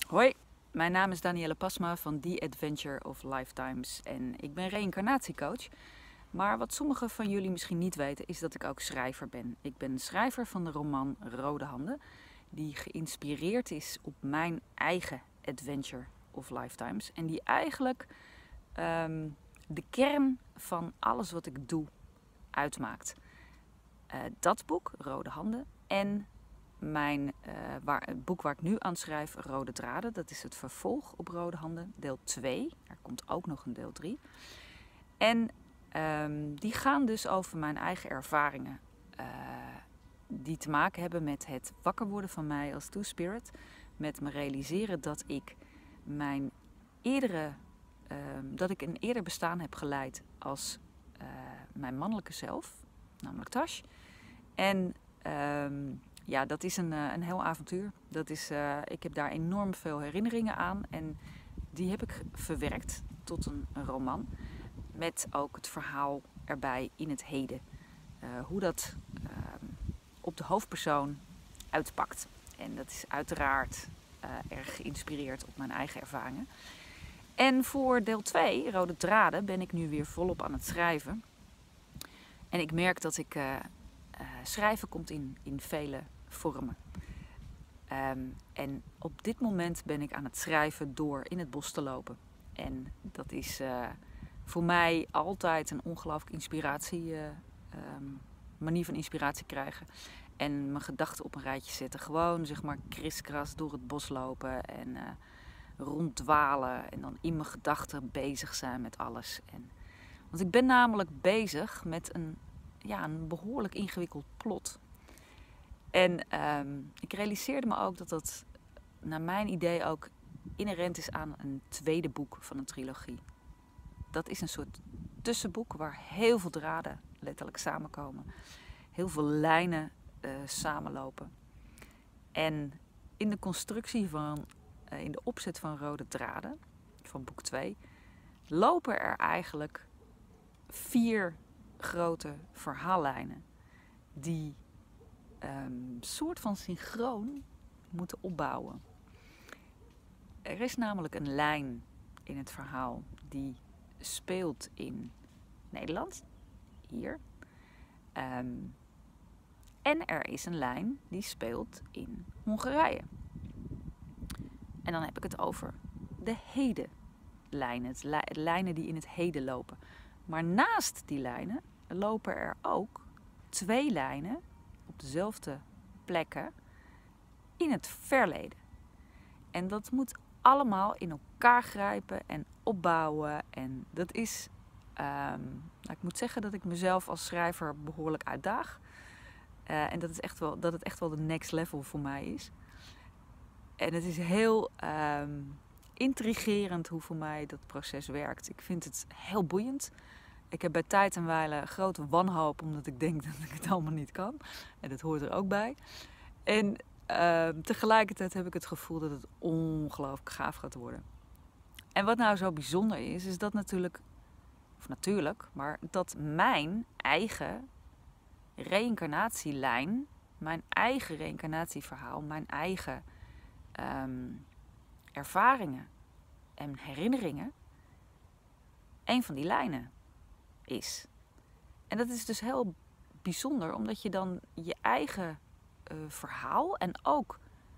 Hoi, mijn naam is Danielle Pasma van The Adventure of Lifetimes en ik ben reïncarnatiecoach. Maar wat sommigen van jullie misschien niet weten is dat ik ook schrijver ben. Ik ben schrijver van de roman Rode Handen, die geïnspireerd is op mijn eigen Adventure of Lifetimes. En die eigenlijk de kern van alles wat ik doe uitmaakt. Dat boek, Rode Handen, en het boek waar ik nu aan schrijf, Rode Draden, dat is het vervolg op Rode Handen, deel 2. Er komt ook nog een deel 3. En die gaan dus over mijn eigen ervaringen. Die te maken hebben met het wakker worden van mij als Two-Spirit. Met me realiseren dat ik dat ik een eerder bestaan heb geleid als mijn mannelijke zelf, namelijk Tash. En ja, dat is een heel avontuur. Ik heb daar enorm veel herinneringen aan en die heb ik verwerkt tot een roman. Met ook het verhaal erbij in het heden. Hoe dat op de hoofdpersoon uitpakt. En dat is uiteraard erg geïnspireerd op mijn eigen ervaringen. En voor deel 2, Rode Draden, ben ik nu weer volop aan het schrijven. En ik merk dat ik schrijven komt in vele vormen. En op dit moment ben ik aan het schrijven door in het bos te lopen. En dat is voor mij altijd een ongelooflijke manier van inspiratie krijgen. En mijn gedachten op een rijtje zetten. Gewoon zeg maar kriskras door het bos lopen en ronddwalen. En dan in mijn gedachten bezig zijn met alles. Want ik ben namelijk bezig met een behoorlijk ingewikkeld plot. En ik realiseerde me ook dat dat naar mijn idee ook inherent is aan een tweede boek van een trilogie. Dat is een soort tussenboek waar heel veel draden letterlijk samenkomen. Heel veel lijnen samenlopen. En in de constructie in de opzet van Rode Draden, van boek 2, lopen er eigenlijk 4 grote verhaallijnen die soort van synchroon moeten opbouwen. Er is namelijk een lijn in het verhaal die speelt in Nederland, hier. En er is een lijn die speelt in Hongarije. En dan heb ik het over de hedenlijnen, lijnen die in het heden lopen. Maar naast die lijnen lopen er ook 2 lijnen op dezelfde plekken in het verleden. En dat moet allemaal in elkaar grijpen en opbouwen. En dat is, ik moet zeggen dat ik mezelf als schrijver behoorlijk uitdaag. En dat het echt wel de next level voor mij is. En het is heel intrigerend hoe voor mij dat proces werkt. Ik vind het heel boeiend. Ik heb bij tijd en wijle grote wanhoop, omdat ik denk dat ik het allemaal niet kan. En dat hoort er ook bij. En tegelijkertijd heb ik het gevoel dat het ongelooflijk gaaf gaat worden. En wat nou zo bijzonder is dat maar dat mijn eigen reïncarnatielijn, mijn eigen reïncarnatieverhaal, mijn eigen ervaringen en herinneringen een van die lijnen is. En dat is dus heel bijzonder, omdat je dan je eigen verhaal en ook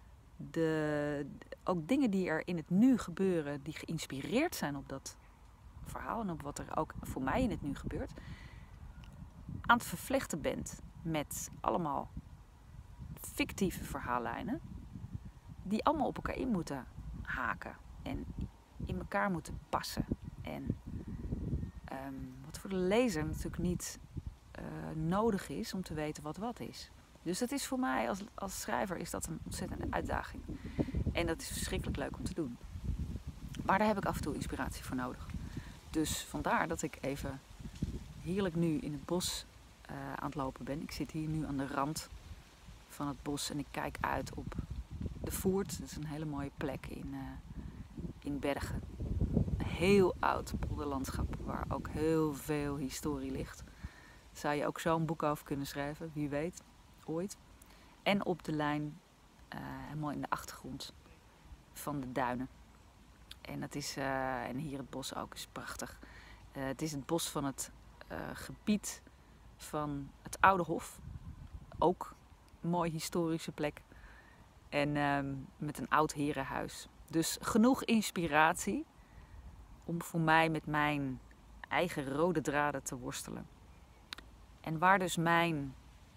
dingen die er in het nu gebeuren, die geïnspireerd zijn op dat verhaal en op wat er ook voor mij in het nu gebeurt, aan het vervlechten bent met allemaal fictieve verhaallijnen die allemaal op elkaar in moeten haken en in elkaar moeten passen. En wat voor de lezer natuurlijk niet nodig is om te weten wat is. Dus dat is voor mij als schrijver is dat een ontzettende uitdaging. En dat is verschrikkelijk leuk om te doen. Maar daar heb ik af en toe inspiratie voor nodig. Dus vandaar dat ik even heerlijk nu in het bos aan het lopen ben. Ik zit hier nu aan de rand van het bos en ik kijk uit op de Voert. Dat is een hele mooie plek in Bergen. Een heel oud polderlandschap waar ook heel veel historie ligt. Zou je ook zo'n boek over kunnen schrijven, wie weet, ooit. En op de lijn, helemaal in de achtergrond, van de duinen. En, dat is, en hier het bos ook is prachtig. Het is het bos van het gebied van het Oude Hof. Ook een mooi historische plek. En met een oud herenhuis. Dus genoeg inspiratie om voor mij met mijn eigen rode draden te worstelen. En waar dus mijn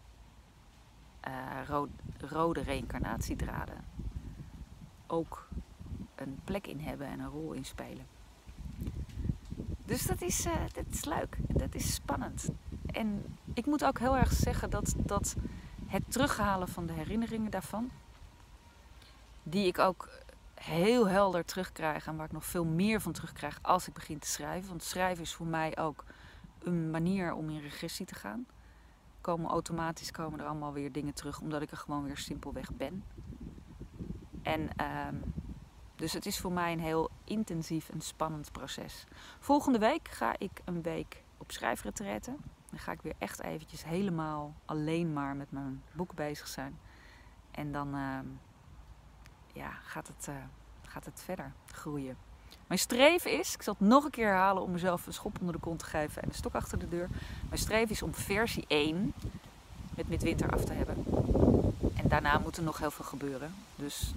rode reïncarnatiedraden ook een plek in hebben en een rol in spelen. Dus dat is leuk. Dat is spannend. En ik moet ook heel erg zeggen dat het terughalen van de herinneringen daarvan, die ik ook heel helder terugkrijg en waar ik nog veel meer van terugkrijg als ik begin te schrijven. Want schrijven is voor mij ook een manier om in regressie te gaan. Automatisch komen er allemaal weer dingen terug, omdat ik er gewoon weer simpelweg ben. En dus het is voor mij een heel intensief en spannend proces. Volgende week ga ik een week op schrijfretraite. Dan ga ik weer echt eventjes helemaal alleen maar met mijn boek bezig zijn. En dan gaat het verder groeien. Mijn streven is, ik zal het nog een keer herhalen om mezelf een schop onder de kont te geven en een stok achter de deur. Mijn streven is om versie 1 met Midwinter af te hebben. En daarna moet er nog heel veel gebeuren. Dus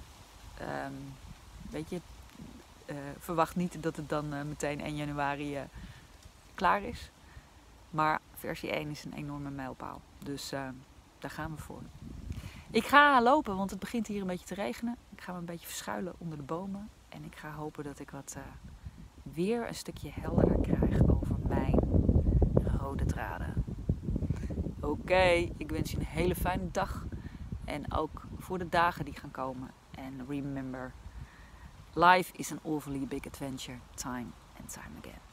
verwacht niet dat het dan meteen 1 januari klaar is. Maar versie 1 is een enorme mijlpaal. Dus daar gaan we voor. Ik ga lopen, want het begint hier een beetje te regenen. Ik ga me een beetje verschuilen onder de bomen. En ik ga hopen dat ik weer een stukje helderder krijg over mijn rode draden. Oké, ik wens je een hele fijne dag. En ook voor de dagen die gaan komen. En remember, life is an awfully big adventure, time and time again.